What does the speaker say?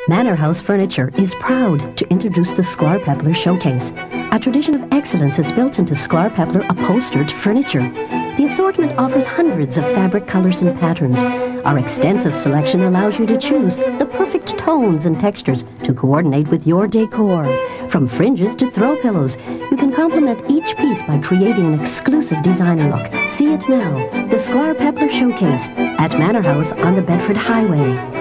Manorhouse Furniture is proud to introduce the Sklar-Pepler Showcase, a tradition of excellence that's built into Sklar-Pepler upholstered furniture. The assortment offers hundreds of fabric colors and patterns. Our extensive selection allows you to choose the perfect tones and textures to coordinate with your decor. From fringes to throw pillows, you can complement each piece by creating an exclusive designer look. See it now, the Sklar-Pepler Showcase at Manorhouse on the Bedford Highway.